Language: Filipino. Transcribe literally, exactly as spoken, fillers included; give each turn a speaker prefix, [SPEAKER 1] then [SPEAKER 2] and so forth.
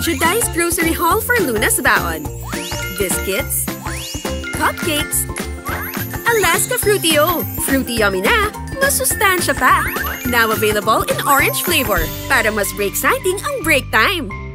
[SPEAKER 1] Judai's grocery haul for Luna's baon. Biscuits, cupcakes, Alaska Fruitti Yo. Fruity yummy na, masustansya pa. Now available in orange flavor para mas break-citing ang break time.